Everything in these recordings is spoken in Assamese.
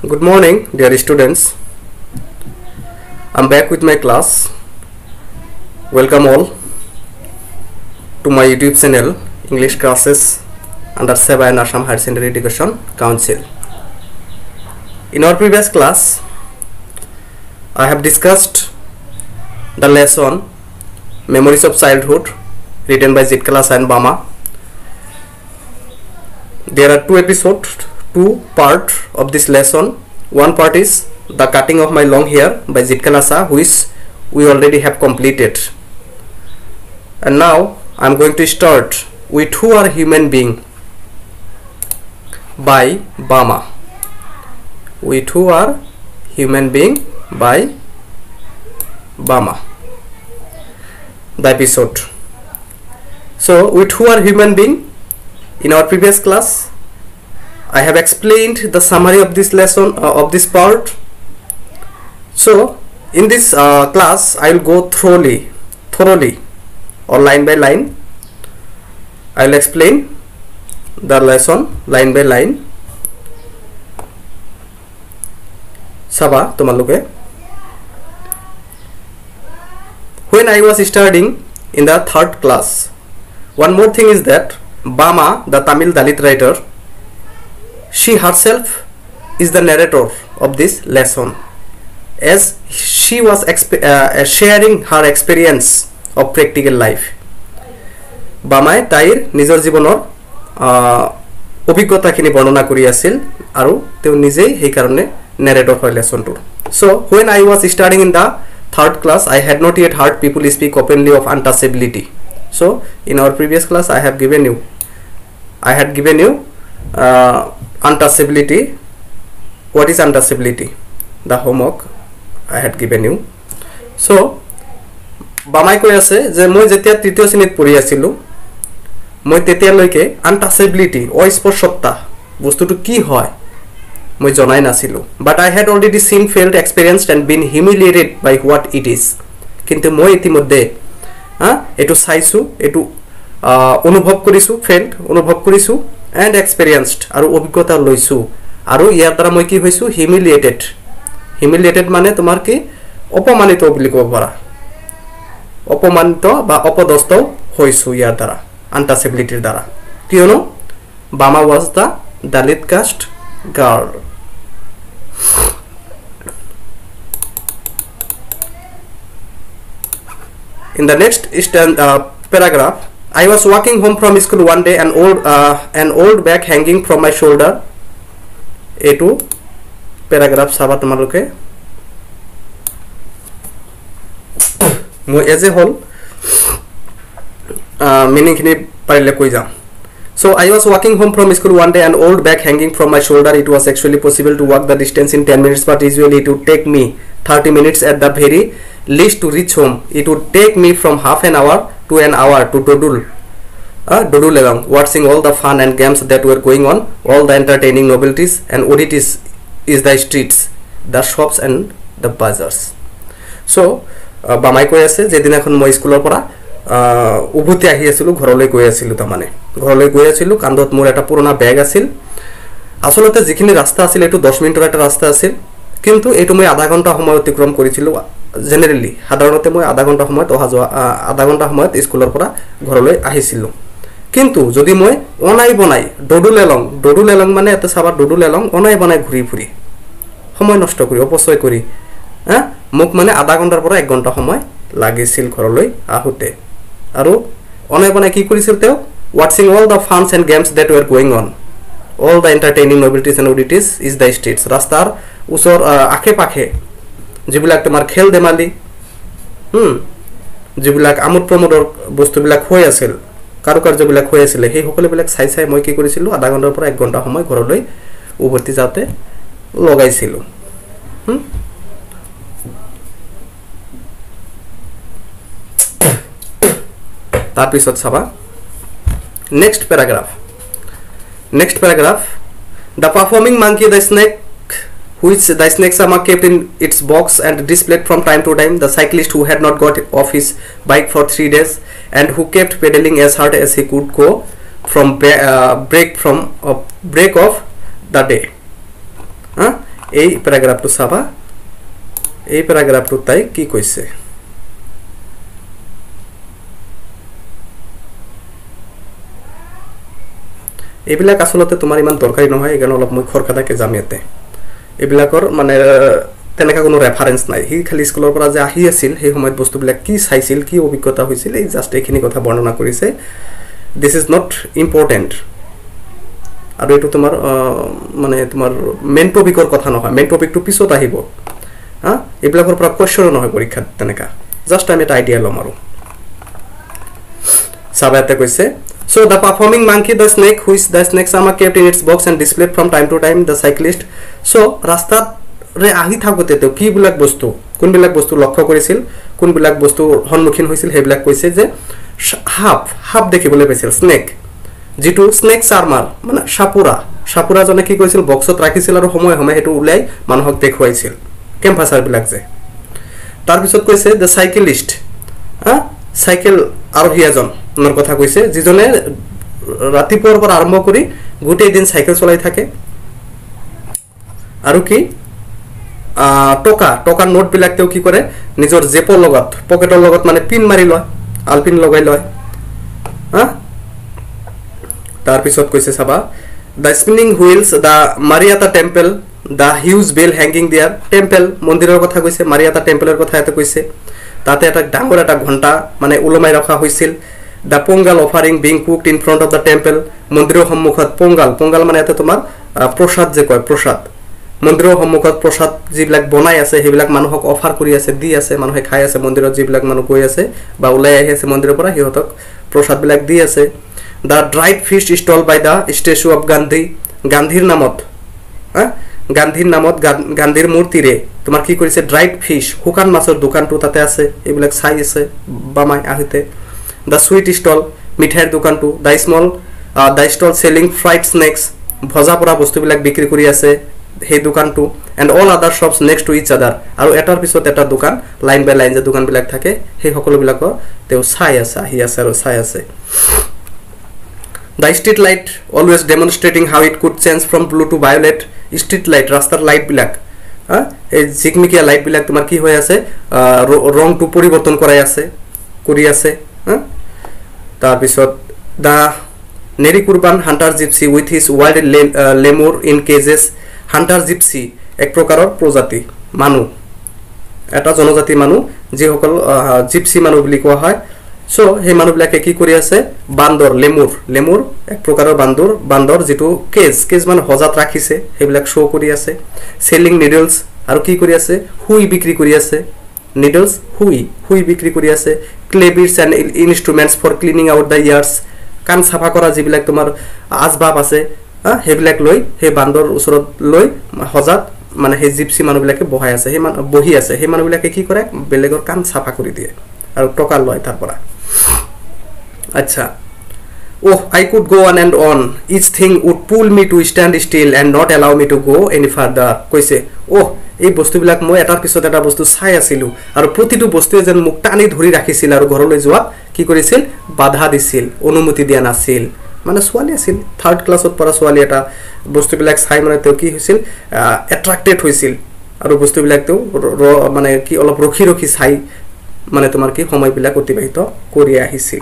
Good morning, dear students. I'm back with my class. Welcome all to my YouTube channel, English classes under SEBA and Assam Higher Secondary Education Council. In our previous class, I have discussed the lesson Memories of Childhood, written by Jitkala and Bama. There are two parts of this lesson. One part is the cutting of my long hair by Jitkalasa, which we already have completed. And now I am going to start with Who Are Human Being by Bama. With Who Are Human Being by Bama. The episode. So with Who Are Human Being, in our previous class I have explained the summary of this lesson, of this part. So in this class I will go thoroughly or line by line. I will explain the lesson line by line. Saba tomaluke. When I was studying in the 3rd class, one more thing is that Bama, the Tamil Dalit writer, she herself is the narrator of this lesson, as she was sharing her experience of practical life. Bamai tair nijor jibonor obhiggota khini bornona kori asil aru teu nijei hei karone narrator hoy lesson tur. So when I was studying in the 3rd class, I had not yet heard people speak openly of untouchability. So in our previous class I had given you untouchability. What is untouchability? The homework I had given you. So Bamai koi ase je moi jetia tritiyo shenit pori asilu, moi tetia loike untouchability oisporshotta bostutu ki hoy moi jonai nasilu, but I had already seen, felt, experienced and been humiliated by what it is. Kintu moi itimodde etu saisu, etu অনুভৱ কৰিছো, felt অনুভৱ কৰিছো and experienced আৰু অভিজ্ঞতা লৈছো, আৰু ইয়াৰ দ্বাৰা মই কি হৈছো humiliated মানে তোমাৰ কি অপমানিত বুলি ক'ব পাৰা, অপমানিত বা অপদস্থ হৈছো ইয়াৰ দ্বাৰা, untouchability দ্বাৰা, কিয়নো Bama was the Dalit caste girl. In the next paragraph, I was walking home from school one day, an old bag hanging from my shoulder. A2 paragraph saba tomaluke moi as a whole meaning khini parile koi jam. So I was walking home from school one day, an old bag hanging from my shoulder. It was actually possible to walk the distance in 10 minutes, but usually it would take me 30 minutes at the very least to reach home. It would take me from half an hour to an hour to dodul along, watching all the fun and games that were going on, all the entertaining novelties and oddities is the streets, the shops and the bazaars. So Bamai koi ase je dinakhon moi schoolor pora ubuti ahi asilu, ghoroloi goi asilu, tamane ghoroloi goi asilu, kandot mor eta purona bag asil. Asolote jikhini rasta asil etu 10 minutor eta rasta asil, কিন্তু এটো মই আধা ঘন্টা সময় অতিক্রম কৰিছিলো। জেনাৰেলি সাধাৰণতে মই আধা ঘন্টা সময়ত আধা ঘন্টা সময়ত স্কুলৰ পৰা ঘৰলৈ আহিছিলো। কিন্তু যদি মই অনাই বনাই ডডুল এলং মানে এটা সাবা ডডুল এলং অনাই বনাই ঘুৰি ফুৰি সময় নষ্ট কৰি অপচয় কৰি মোক মানে আধা ঘন্টাৰ পৰা 1 ঘন্টা সময় লাগিছিল ঘৰলৈ আহোতে। আৰু অনাই বনাই কি কৰিছিল তেও watching all the funs and games that were going on, all the entertaining novelties and oddities is the streets, ৰাস্তাৰ ওচৰ আখে পাখে যিবিলাক তোমাৰ খেল ধেমালি যিবিলাক আমোদ প্ৰমোদৰ বস্তুবিলাক হৈ আছিল, কাৰুকাৰ্যবিলাক হৈ আছিল, সেই সকলোবিলাক চাই মই কি কৰিছিলো আধা ঘন্টাৰ পৰা 1 ঘন্টা সময় ঘৰলৈ উভতি যাওঁতে লগাইছিলো। তাৰ পিছত চাবা next paragraph, the performing monkey, the snake which the snake Sama kept in its box and displayed from time to time, the cyclist who had not got off his bike for 3 days and who kept pedaling as hard as he could go from break of the day. এই প্যারাগ্রাফটো চাবা এই প্যারাগ্রাফটো তাই কি কৈছে এইবিলাক আসলতে তোমাৰ ইমান দৰকাৰী নহয় এগন অলপ মই খৰকাটাকে জামিয়াতে এইবিলাকৰ মানে তেনেকা কোনো ৰেফাৰেন্স নাই হি খালি স্কুলৰ পৰা যে আহি আছিল সেই সময়ত বস্তুবিলাক কি চাইছিল কি অভিজ্ঞতা হৈছিল এই জাস্ট এইখিনি কথা বৰ্ণনা কৰিছে দিস ইজ নট ইম্পৰ্টেন্ট আৰু এটো তোমাৰ মানে তোমাৰ মেইন টপিকৰ কথা নহয় মেইন টপিকটো পিছত আহিব হা এইবিলাকৰ পৰা কোৱেশ্চন নহয় পৰীক্ষাত তেনেকা জাস্ট আমি এটা আইডিয়া লম আৰু সাবাতে কৈছে so the performing monkey the snake which the snake sama kept in its box and displayed from time to time the cyclist so rastat re ahi thakote to ki bilak bostu kun bilak bostu লক্ষ্য কৰিছিল কোন bilak bostu সন্মুখীন হৈছিল হে bilak কৈছে যে হাফ দেখিবলৈ পাইছিল স্নেক যেটো স্নেক চাৰ্মাৰ মানে সাপুৰা জনে কি কৰিছিল বক্সত ৰাখিছিল আৰু সময় হেতু উলাই মানুহক দেখুৱাইছিল কেম্পাছাৰ bilak যে তাৰ পিছত কৈছে the cyclist সাইকেল আৰোহীজন নর কথা কৈছে যিজনে ৰাতিপুৱাৰ পৰা আৰম্ভ কৰি গোটেই দিন সাইকেল চলাই থাকে আৰু কি টকা নোট বিলাক তেও কি কৰে নিজৰ জেপৰ লগত পকেটৰ লগত মানে পিন মাৰি লয় আলপিন লগাই লয় তাৰ পিছত কৈছে চাবা the spinning wheels the mariata temple the huge bell hanging there temple মন্দিৰৰ কথা কৈছে mariata templeৰ কথা এতে কৈছে তাতে এটা ডাঙৰ এটা ঘণ্টা মানে উলমাই ৰাখা হৈছিল the pongal offering being cooked in front of the temple মন্দিৰৰ সন্মুখত pongal মানে এতে তোমাৰ প্ৰসাদ যে কয় প্ৰসাদ মন্দিৰৰ সন্মুখত প্ৰসাদ যিবিলাক বনাই আছে হেবিলাক মানুহক অফাৰ কৰি আছে দি আছে মানুহে খাই আছে মন্দিৰত যিবিলাক মানুহ গৈ আছে বা উলাই আহি আছে মন্দিৰৰ পৰা হিহতক প্ৰসাদ বিলাক দি আছে the dried fish stall by the statue of Gandhi গান্ধীৰ নামত গান্ধীৰ মূৰ্তিৰে তোমাৰ কি কৰিছে ড্ৰাইড ফিশ হুকান মাছৰ দোকানটো তাতে আছে এইবিলাক চাই আছে বামাই আহিতে the sweet stall মিঠাইৰ দোকানটো the stall selling fried snacks ভজা পৰা বস্তুবিলাক বিক্ৰী কৰি আছে সেই দোকানটো and all other shops next to each other আৰু এটাৰ পিছত এটা দোকান লাইন বাই লাইন যে দোকানবিলাক থাকে সেই সকলোবিলাক তেও চাই আছে আহি আছে আৰু চাই আছে the street light always demonstrating how it could change from blue to violet street light rastar light bilak এই জিকমিকিয়া লাইট বিলাক তোমাৰ কি হৈ আছে ৰংটো পৰিৱৰ্তন কৰি আছে তাৰ পিছত the Neri Kurban hunter gypsy with his wild lemur in cages hunter gypsy এক প্ৰকাৰৰ প্ৰজাতি মানুহ এটা জনজাতি মানুহ যি সকল জিপসি মানুহ বুলি কোৱা হয় সো হে মানুহবিলাকে কি কৰি আছে বান্দৰ লেমুৰ এক প্ৰকাৰৰ বান্দৰ যেটো কেজ মানে হজাত ৰাখিছে হেবিলাক শো কৰি আছে সেলিং নিডলস আৰু কি কৰি আছে হুই বিক্ৰী কৰি আছে নিডলস হুই বিক্ৰী কৰি আছে ক্লেবিটস and instruments for cleaning out the ears কান সাফা কৰা যিবিলাক তোমাৰ আজবাব আছে হেবিলাক লৈ হে বান্দৰ ওচৰত লৈ হজাত মানে হে জিপসি মানুহবিলাকে বহাই আছে হে বহি আছে হে মানুহবিলাকে কি কৰে বেলেগৰ কান সাফা কৰি দিয়ে আৰু টকা লয় তাৰ পৰা আচ্ছা oh I could go on and on each thing would pull me to stand still and not allow me to go any further কৈছে এই বস্তুবিলাক মই এটাৰ পিছত এটা বস্তু চাই আছিলো আৰু প্ৰতিটো বস্তুৱে যেন মোক টানি ধৰি ৰাখিছিল আৰু ঘৰলৈ যোৱা কি কৰিছিল বাধা দিছিল অনুমতি দিয়া নাছিল মানে ছোৱালী আছিল থাৰ্ড ক্লাছত পৰা ছোৱালী এটা বস্তুবিলাক চাই মানে তেও কি হৈছিল এট্ৰাক্টেড হৈছিল আৰু বস্তুবিলাক তেও মানে কি অলপ ৰখি চাই মানে তোমাৰ কি সময়বিলাক অতিবাহিত কৰি আহিছিল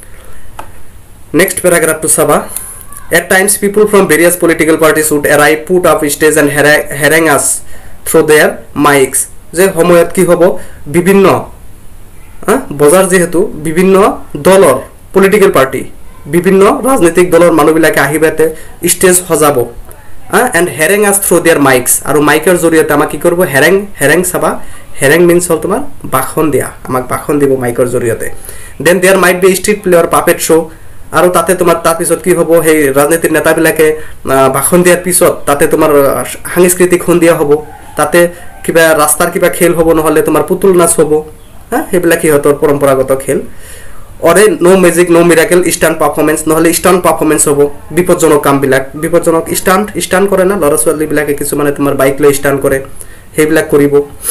next paragraph to saba at times people from various political parties would arrive put up stage and harangue us through their mics je homoyat ki hobo bibhinno bozar jehetu bibhinno dolor political party bibhinno rajnitik dolor manubilake ahibate stage hojabo and harangue us through their mics aru micer joriyate amak ki korbo harangue saba harangue means hol tomar bakhon dia amak bakhon dibo micer joriyate then there might be street play or puppet show আৰু তাতে তোমাৰ তাৰ পিছত কি হ'ব হে ৰাজনীতিৰ নেতাবিলাকে ভাষণ দিয়াৰ পিছত তাতে তোমাৰ সাংস্কৃতিক সন্ধিয়া হ'ব তাতে কিবা ৰাস্তাৰ কিবা খেল হ'ব নহলে তোমাৰ পুতুল নাচ হ'ব হেবিলাক হিহঁতৰ পৰম্পৰাগত খেল are no magic no miracle stunt performance নহলে ষ্টান্ট পাৰফৰমেন্স হ'ব বিপদজনক কামবিলাক বিপদজনক ষ্টান্ট কৰে না ল'ৰা ছোৱালীবিলাকে কিছুমানে তোমাৰ বাইক লৈ ষ্টান্ট কৰে হেবিলাক কৰিব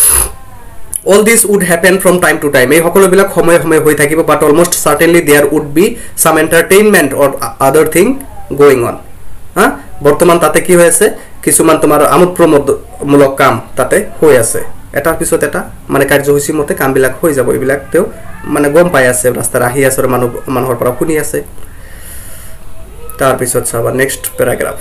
all this would happen from time to time ei hokolo bilak homoy hoi thakibo but almost certainly there would be some entertainment or other thing going on bortoman tate ki hoyese কিছুমান তোমাৰ আমোদ প্ৰমোদমূলক কাম তাতে হৈ আছে এটাৰ পিছত এটা মানে কাৰ্যসূচী মতে কামবিলাক হৈ যাব এইবিলাক তেও মানে গম পাই আছে ৰাস্তাৰ আহি আছে আৰু মানুহৰ পৰা শুনি আছে তাৰ পিছত চাবা next paragraph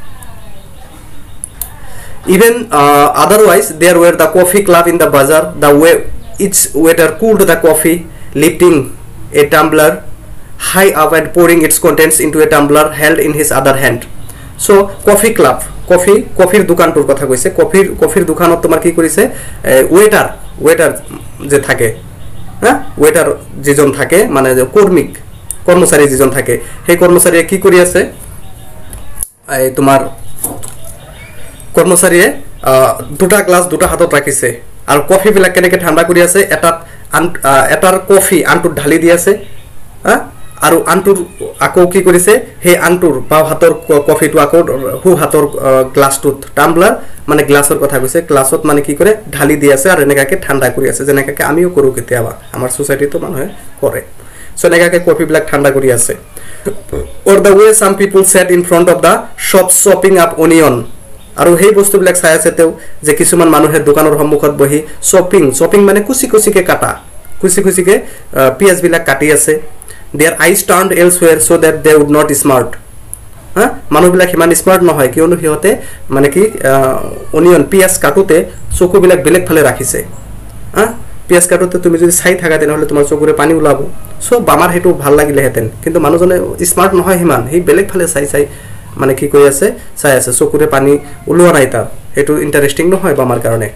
Even otherwise, there were the coffee club in the bazaar. The way each waiter cooled the coffee, lifting a tumbler high up and pouring its contents into a tumbler held in his other hand. So, coffee club, coffee dukan tur kotha koise. Coffee dukanot tomar ki korise? Waiter je thake, waiter jijon thake, mane কর্মচারী jijon thake. Hey কর্মচারী কি করি আছে? তোমার কর্মচারীয়ে দুটা গ্লাস দুটা হাতত রাখিছে আর কফি বিলাক কেনেকে ঠান্ডা কৰি আছে এটাৰ কফি আনটোত ঢালি দি আছে আৰু আনটোৰ আকো কি কৰিছে হে আনটোৰ বাও হাতৰ কফিটো আকো হু হাতৰ গ্লাসটোত টাম্বলার মানে গ্লাসৰ কথা কৈছে গ্লাসত মানে কি কৰে ঢালি দি আছে আৰু এনেকাকে ঠান্ডা কৰি আছে যেনেকাকে আমিও কৰো কেতিয়াবা আমাৰ সোসাইটিটো মানুহে কৰে সো এনেকাকে কফি বিলাক ঠান্ডা কৰি আছে or the way some people sat in front of the shop chopping up onion আৰু হেই বস্তুবিলাক চাই আছে তেও যে কিছুমান মানুহে দোকানৰ সম্মুখত বহি শপিং মানে কুচি কুচিকে পিয়াজ বিলাক কাটি আছে their eyes turned elsewhere so that they would not smart মানুহবিলাক হিমান স্মার্ট নহয় কিয়নো হিহতে মানে কি অনিয়ন পিয়াজ কাটোতে চকু বিলাক বেলেগ ফালে ৰাখিছে পিয়াজ কাটোতে তুমি যদি চাই থাকা তেনেহলে তোমাৰ চকুৰে পানী ওলাব সো বামাৰ হেতু ভাল লাগিলে হেতেন কিন্তু মানুহজনে স্মার্ট নহয় হিমান হি বেলেগ ফালে চাই মানে কি কই আছে চাই আছে চকুৰে পানী উলোৱা নাই তা হেতু ইন্টারেস্টিং নহয় বামাৰ কাৰণে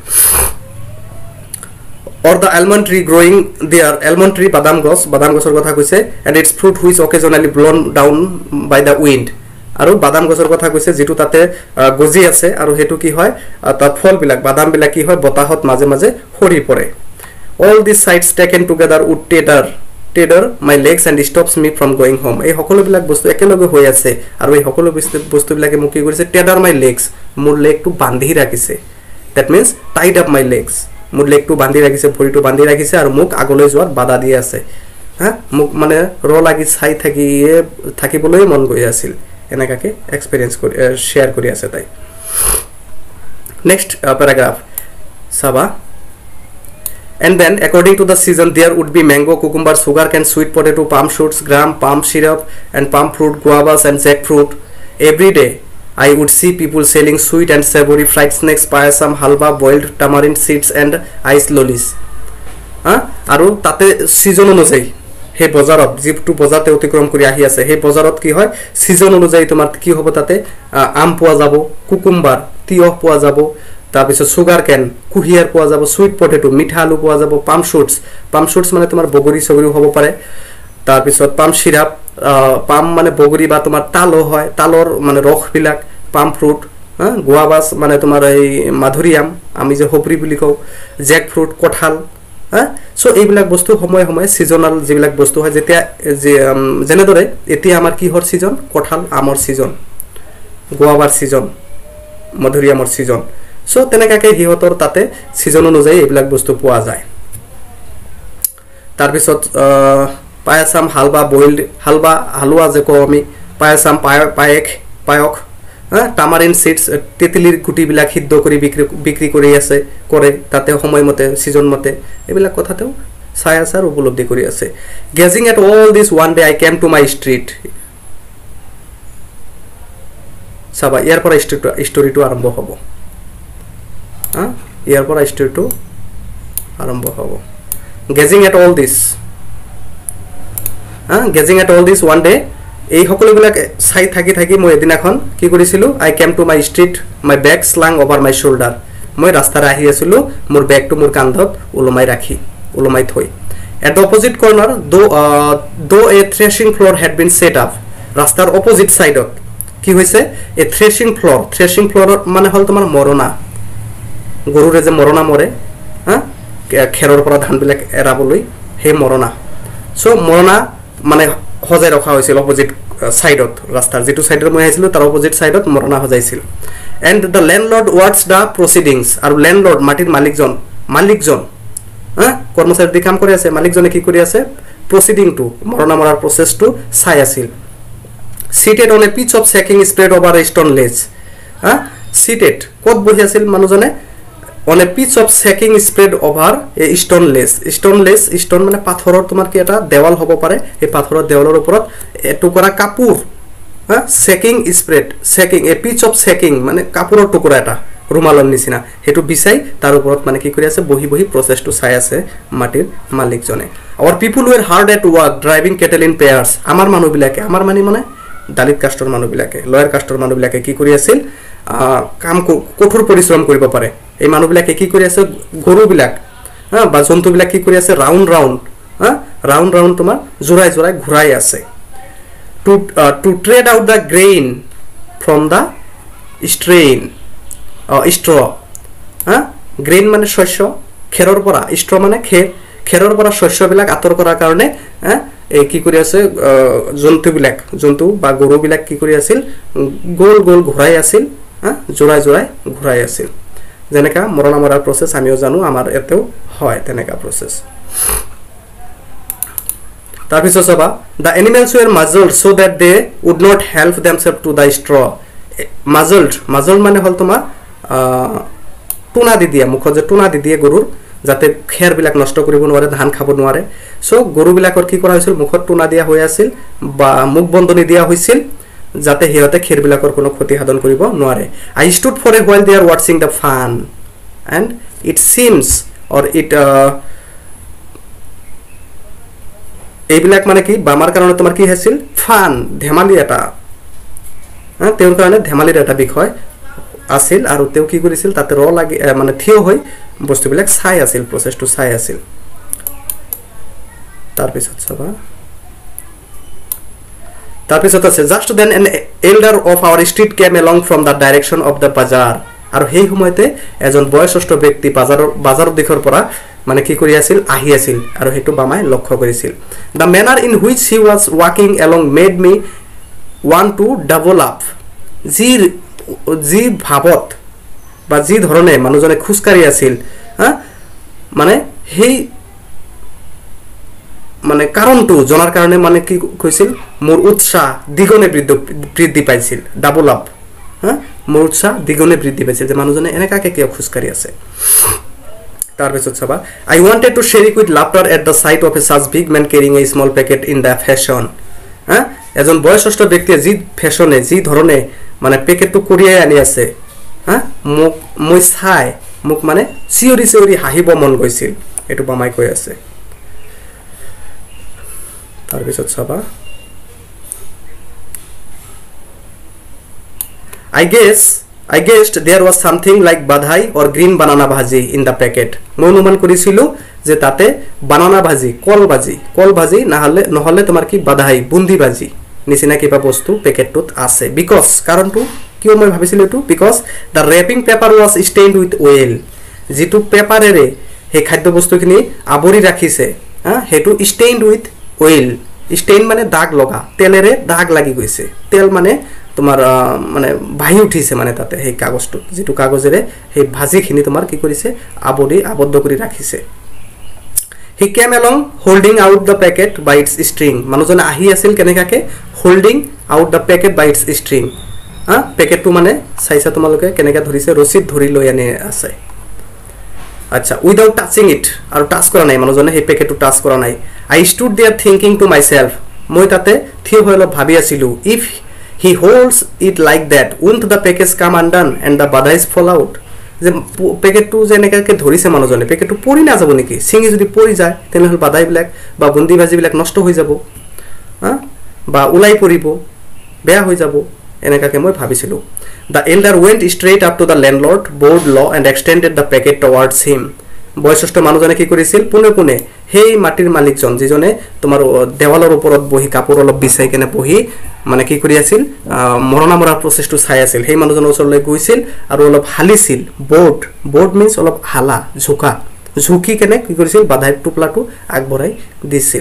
or the almond tree growing there almond tree badam gosor kotha koise and its fruit which occasionally blown down by the wind aru badam gosor kotha koise jitu tate goji ase aru hetu ki hoy tar phol bilak badam bilak ki hoy botahot maje hori pore all these sights taken together would tether my legs and stops me from going home ei hokolo bilak bostu ekeloge hoy ase aru ei hokolo bostu bilake muki korise tether my legs mur leg to bandhi rakise that means tied up my legs মোৰ লেগটো বান্ধি ৰাখিছে ভৰিটো বান্ধি ৰাখিছে আৰু মোক আগলৈ যোৱাৰ বাধা দি আছে মোক মানে ৰ লাগি চাই থাকিবলৈ মন গৈ আছিল এনেকাকে এক্সপেৰিয়েন্স কৰি শেয়াৰ কৰি আছে তাই নেক্সট প্যাৰাগ্ৰাফ সাবা and then according to the season there would be mango cucumber sugar cane sweet potato palm shoots gram palm syrup and palm fruit guavas and jackfruit every day I would see people selling sweet and savory fried snacks, payasam, halwa, boiled tamarind seeds and ice lollies. Aru tate season onujai he bazarot jiptu bazarte otikrom kori ahi ase he bazarot ki hoy season onujai tomar ki hobo tate am poa jabo cucumber tiyoh poa jabo tar pisot sugar cane kuhiar poa jabo sweet potato mitha alu poa jabo palm shoots mane tomar bogori sogori hobo pare tar pisot palm syrup পাম মানে বগরি বা তোমার তালো হয় তালর মানে রস বিলাক পাম ফ্রুট গোয়াবাস মানে তোমার এই মাধুরিয়াম আমি যে হপরি বুলি কও জ্যাক ফ্রুট কঠাল সো এইবিলাক বস্তু সময় সিজনাল যেবিলাক বস্তু হয় যেতিয়া যেনেদৰে এতিয়া আমাৰ কি হৰ সিজন কঠাল আমৰ সিজন গোয়াবাৰ সিজন মাধুরিয়ামৰ সিজন সো তেনেকাকে হিহতৰ তাতে সিজন অনুযায়ী এইবিলাক বস্তু পোৱা যায় তাৰ পিছত payasam halwa boiled halwa je ko ami payasam payok tamarind seeds tetilir guti bilak hiddo kori bikri kori ase kore tate homoy mote season mote ebilak kotha teo sai asar upolobdhi kori ase gazing at all this one day I came to my street saba ইয়াৰ পৰা story to আৰম্ভ হ'ব ইয়াৰ পৰা story to আৰম্ভ হ'ব gazing at all this gazing at all this one day এই সকলো বিলাক চাই থাকি মই এদিনাখন কি কৰিছিলো I came to my street my bag slung over my shoulder মই ৰাস্তাৰ আহি আছিলো মোৰ বেগটো মোৰ কান্ধত উলমাই থৈ at the opposite corner though a threshing floor had been set up ৰাস্তাৰ opposite side কি হৈছে a threshing floor মানে হল তোমাৰ মৰণা গৰুৰে যে মৰণা মৰে খেৰৰ পৰা ধান বিলাক এৰাবলৈ হে মৰণা সো মৰণা মানে হজাই ৰখা হৈছিল অপোজিট সাইডত ৰাস্তাৰ যেটো সাইডৰ মই আহিছিল তাৰ অপোজিট সাইডত মৰণা হজাইছিল and the landlord watched the proceedings আৰু landlord মাটিৰ মালিকজন কৰ্মচাৰী কাম কৰি আছে মালিকজনে কি কৰি আছে proceeding to মৰণা মৰাৰ process to চাই আছিল seated on a piece of sacking spread over a stone ledge seated কত বহি আছিল মানুহজনে on a piece of sacking spread over a stoneless stone মানে পাথৰৰ তোমাৰ কি এটা দেৱাল হ'ব পাৰে এই পাথৰৰ দেৱালৰ ওপৰত এটুকুৰা কাপোৰ হ্যাঁ sacking spread sacking a piece of sacking মানে কাপোৰৰ টুকুৰা এটা ৰুমালৰ নিচিনা হেতু বিছাই তাৰ ওপৰত মানে কি কৰি আছে বহি বহি প্ৰসেসটো চাই আছে মাটিৰ মালিকজনে our people were hard at work driving cattle in pairs আমাৰ মানুহবিলাকে আমাৰ মানে দালিত কাষ্টৰ মানুহবিলাকে লয়াৰ কাষ্টৰ মানুহবিলাকে কি কৰি আছিল কাম কঠোৰ পৰিশ্ৰম কৰিব পাৰে এই মানুহবিলাকে কি কৰি আছে গৰুবিলাক হ্যাঁ বা জন্তুবিলাক কি কৰি আছে ৰাউন্ড হ্যাঁ ৰাউন্ড তোমাৰ জোৰাই ঘুৰাই আছে to trade out the grain from the straw হ্যাঁ গ্ৰেইন মানে শস্য খেৰৰ পৰা straw মানে খেৰৰ পৰা শস্যবিলাক আতৰ কৰাৰ কাৰণে এই কি কৰি আছে জন্তু বা গৰুবিলাক কি কৰি আছিল গোল ঘুৰাই আছিল জোৰাই ঘুৰাই আছিল যেনেকা মৰণা মৰাৰ প্ৰসেস আমিও জানো আমাৰ এতেও হয় তেনেকা প্ৰসেস তাৰপিছত চাবা the animals were muzzled so that they would not help themselves to the straw muzzled মানে হল তোমাৰ টুনা দি দিয়া মুখত যে টুনা দি দিয়ে গৰুৰ যাতে খেৰ বিলাক নষ্ট কৰিব নোৱাৰে ধান খাব নোৱাৰে সো গৰু বিলাকৰ কি কৰা হৈছিল মুখত টুনা দিয়া হৈ আছিল বা মুখ বন্ধনী দিয়া হৈছিল যাতে হিয়তে খেৰ বিলাকৰ কোনো ক্ষতি সাধন কৰিব নোৱাৰে I stood for a while there watching the fun and it seems or it এইবিলাক মানে কি বামাৰ কাৰণে তোমাৰ কি হৈছিল ফান ধেমালি এটা তেওঁৰ কাৰণে ধেমালিৰ এটা বিষয় আছিল আৰু তেওঁ কি কৰিছিল তাতে ৰ লাগি মানে থিয় হৈ বস্তুবিলাক চাই আছিল প্ৰসেসটো চাই আছিল তাৰপিছত আছে just then an elder of our street came along from the direction of the bazaar আৰু সেই সময়তে এজন বয়সস্থ ব্যক্তি বাজাৰৰ দিশৰ পৰা মানে কি কৰি আছিল আহি আছিল আৰু হেতু বামাই লক্ষ্য কৰিছিল the manner in which he was walking along made me want to double up জি ভাবত বা জি ধৰণে মানুহজনে খুসকাৰি আছিল মানে হেই মানে কাৰণটো জনাৰ কাৰণে মানে কি কৈছিল মোৰ উৎসাহ দ্বিগুণে বৃদ্ধি পাইছিল ডাবল আপ মোৰ উৎসাহ দ্বিগুণে বৃদ্ধি পাইছিল যে মানুহজনে এনেকাকে কিয় খুসকাৰি আছে তাৰপিছত চাবা I wanted to share it with laughter at the sight of a such big man carrying a small packet in the fashion এজন বয়সস্থ ব্যক্তিয়ে জি ফ্যাশনে জি ধৰণে মানে পেকেটটো কৰিয়াই আনি আছে মই চাই মোক মানে চিঞৰি হাঁহিব মন গৈছিল এটো বামাই কৈ আছে তাৰপিছত চাবা I guessed there was something like badhai or green banana bhaji in the packet মই অনুমান কৰিছিলো যে তাতে banana bhaji কল ভাজি নহলে তোমাৰ কি badhai বুন্দি ভাজি নিচিনা কিবা বস্তু পেকেটটোত আছে because কাৰণটো কিয় মই ভাবিছিলো এটো because the wrapping paper was stained with oil যেটো পেপাৰেৰে হে খাদ্য বস্তুখিনি আবৰি ৰাখিছে হেতু stained with oil stain মানে দাগ লগা তেলেৰে দাগ লাগি গৈছে তেল মানে তোমাৰ মানে ভাই উঠিছে মানে তাতে হে কাগজটো যেটো কাগজেৰে হে ভাজিখিনি তোমাৰ কি কৰিছে আবদ্ধ কৰি ৰাখিছে He came along holding out the packet by its string মানুহজনে আহি আছিল কেনেকাকে holding out the packet by its string পেকেটটো মানে চাইছা তোমালোকে কেনেকা ধৰিছে ৰছিত ধৰি লৈ আনি আছে আচ্ছা without touching it আৰু টাচ কৰা নাই মানুহজনে হে পেকেটটো টাচ কৰা নাই I stood there thinking to myself মই তাতে থিয় হৈ অলপ ভাবি আছিলো if he holds it like that won't the package come undone and the badais fall out যে পেকেটটো যেনেকাকে ধৰিছে মানুহজনে পেকেটটো পৰি না যাব নেকি সিঙি যদি পৰি যায় তেনেহলে বাদাই বিলাক বা বুন্দি ভাজি বিলাক নষ্ট হৈ যাব বা উলাই পৰিব বেয়া হৈ যাব এনেকাকে মই ভাবিছিলো The elder went straight up to the landlord bowed low and extended the packet towards him বয়সস্থ মানুহজনে কি কৰিছিল পুনে হেই মাটিৰ মালিকজন যিজনে তোমাৰ দেৱালৰ ওপৰত বহি কাপোৰ অলপ বিছাই কেনে বহি মানে কি কৰি আছিল মৰণা মৰাৰ প্ৰসেসটো চাই আছিল হেই মানুহজনৰ ওচৰলৈ গৈছিল আৰু অলপ হালিছিল বোৰ্ড মিন্স অলপ হালা ঝুকি কেনে কি কৰিছিল বাধাই টুপলাটো আগবঢ়াই দিছিল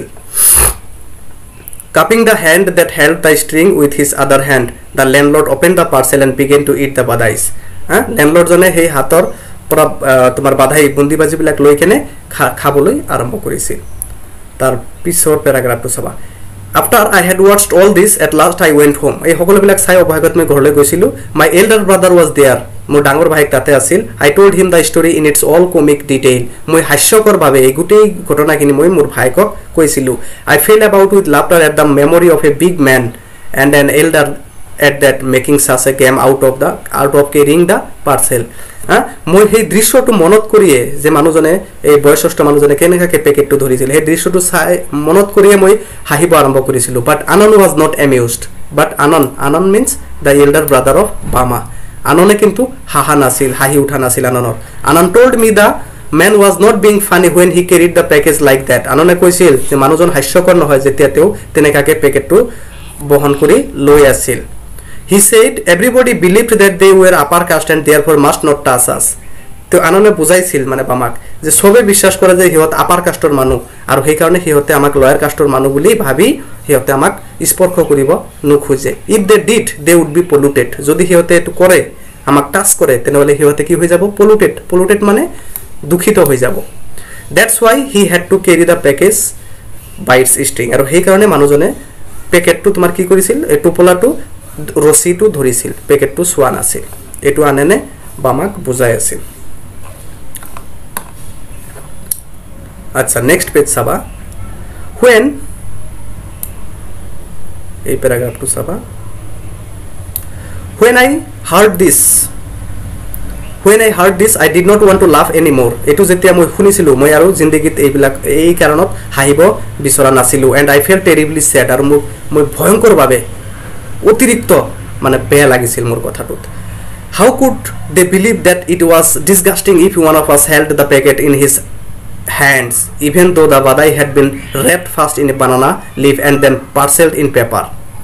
Cupping the hand that held the string with his other hand the landlord opened the parcel and began to eat the badais landlord জনে হেই হাতৰ পৰা তোমাৰ বাধাই বুন্দি ভাজি বিলাক লৈ কেনে খাবলৈ আৰম্ভ কৰিছিল তাৰ পিছৰ প্যাৰাগ্ৰাফটো চাবা After I had watched all this at last I went home এই সকলো বিলাক চাই অভাগত মই ঘৰলৈ গৈছিলো My elder brother was there মোৰ ডাঙৰ ভাইক তাতে আছিল I told him the story in its all comic detail মই হাস্যকৰভাৱে এই গোটেই ঘটনাখিনি মই মোৰ ভাইকক কৈছিলোঁ I fell about with laughter at the memory of a big man and an elder at that making such a game out of carrying the parcel মই সেই দৃশ্যটো মনত কৰিয়ে যে মানুহজনে এই বয়সষ্ঠ মানুহজনে কেনেকৈ পেকেটটো ধৰিছিল সেই দৃশ্যটো চাই মনত কৰিয়ে মই হাঁহিব আৰম্ভ কৰিছিলোঁ but Ananda was not amused but Ananda means the elder brother of Bama আনন্দে কিন্তু হাঁহা নাছিল হাঁহি উঠা নাছিল আনন্দ told me the man was not being funny when he carried the package like that আনন্দে কৈছিল যে মানুহজন হাস্যকৰ নহয় যেতিয়া তেওঁ তেনেকাকে পেকেটটো বহন কৰি লৈ আছিল he said everybody believed that they were upper caste and therefore must not touch us তো আনন্দে বুজাইছিল মানে বামাক যে সবে বিশ্বাস কৰে যে হিহঁত আপাৰ কাষ্টৰ মানুহ আৰু সেই কাৰণে হিহঁতে আমাক লয়াৰ কাষ্টৰ মানুহ বুলি ভাবি হিহঁতে আমাক স্পৰ্শ কৰিব নোখোজে if they did they would be polluted যদি হিহঁতে এটো কৰে আমাক টাচ কৰে তেনেহলে হিহঁতে কি হৈ যাব পলিউটেড মানে দুখিত হৈ যাব that's why he had to carry the package by its string আৰু সেই কাৰণে মানুহজনে পেকেটটো তোমাৰ কি কৰিছিল এই টোপলাটো ৰছিটো ধৰিছিল পেকেটটো সোৱা নাছিল এটো আনেনে বামাক বুজাই আছিল আচ্ছা নেক্সট পেজ চাবা when এই প্যারাগ্রাফটো চাবা when I heard this I did not want to laugh anymore এটো যেতিয়া মই শুনিছিলো মই আৰু জিন্দেগীত এইবিলাক এই কাৰণত হাঁহিব বিচৰা নাছিলো and I felt terribly sad আৰু মই ভয়ংকৰভাৱে অতিৰিক্ত মানে বেয়া লাগিছিল মোৰ কথাটোত how could they believe that it was disgusting if one of us held the packet in his hands even though the badai had been wrapped fast in a banana leaf and then parceled in paper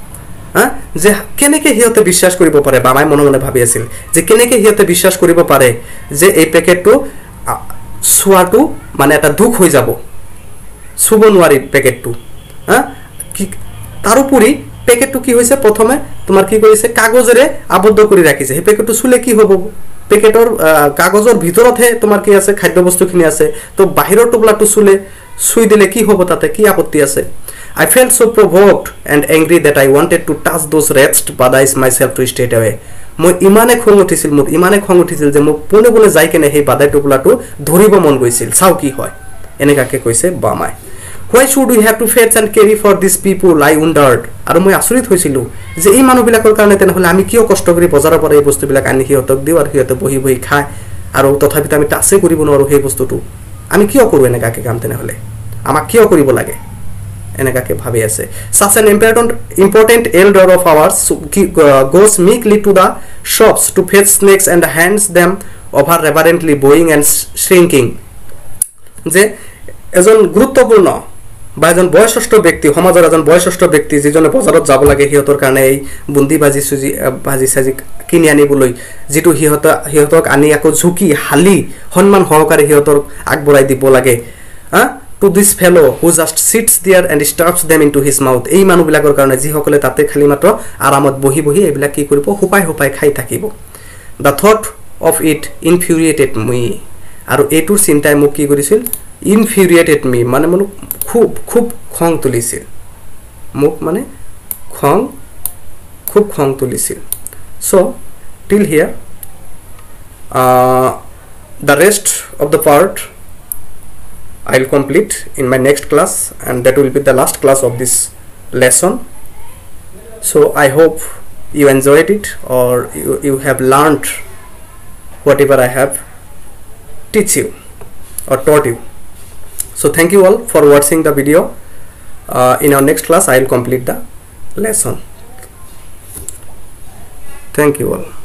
যে কেনেকে হিহঁতে বিশ্বাস কৰিব পাৰে বামাই মনে মনে ভাবি আছিল যে কেনেকে হিহঁতে বিশ্বাস কৰিব পাৰে যে এই পেকেটটো সোৱাটো মানে এটা দুখ হৈ যাব সুব নোৱাৰি পেকেটটো কি তাৰোপৰি পেকেটটো কি হৈছে প্ৰথমে তোমাৰ কি কৰিছে কাগজেৰে আবদ্ধ কৰি ৰাখিছে সেই পেকেটটো সুলে কি হ'ব পেকেটৰ কাগজৰ ভিতৰতহে তোমাৰ কি আছে খাদ্যবস্তুখিনি আছে তো বাহিৰৰ টুকলাটো সুই দিলে কি হ'ব তাতে কি আপত্তি আছে I felt so provoked and angry that I wanted to touch those wretched badais myself to straight away মই ইমানে খং উঠিছিল যে মোক পুনে যাই কেনে সেই বাদাই টুকলাটো ধৰিব মন গৈছিল চাও কি হয় এনেকাকে কৈছে বামাই why should we have to fetch and carry for these people I wondered আৰু মই আচৰিত হৈছিল যে এই মানুহবিলাকৰ কাৰণে তেনেহলে আমি কিয় কষ্ট কৰি বজাৰৰ পৰা এই বস্তুবিলাক আনি হিহঁতক দিও আৰু হিহঁতে বহি খায় আৰু তথাপিতো আমি টাচে কৰিব নোৱাৰো সেই বস্তুটো আমি কিয় কৰো এনেকাকে কাম তেনেহলে আমাক কিয় কৰিব লাগে এনেকাকে ভাবি আছে such an important elder of ours goes meekly to the shops to fetch snakes and hands them over reverently bowing and shrinking যে এজন গুৰুত্বপূৰ্ণ বা এজন বয়সষ্ঠ ব্যক্তি সমাজৰ এজন বয়সষ্ঠ ব্যক্তি যিজনে বজাৰত যাব লাগে হিহঁতৰ কাৰণে এই বুন্দি ভাজি সাজি কিনি আনিবলৈ যেটো হিহঁতক আনি আকৌ ঝুকি হালি সন্মান সহকাৰে হিহঁতৰ আগবঢ়াই দিব লাগে to this fellow who just sits there and stuffs them into his mouth এই মানুহবিলাকৰ কাৰণে যি সকলে তাতে খালি মাত্ৰ আৰামত বহি এইবিলাক কি কৰিব হুপাই খাই থাকিব the thought of it infuriated me আৰু এটোৰ চিন্তাই মোক কি কৰিছিল infuriated me মানে মন খুব খং তুলিছিল মোক মানে খুব খং তুলিছিল so till here the rest of the part I'll complete in my next class and that will be the last class of this lesson so I hope you enjoyed it or you have learned whatever I have teach you or taught you so thank you all for watching the video in our next class I'll complete the lesson thank you all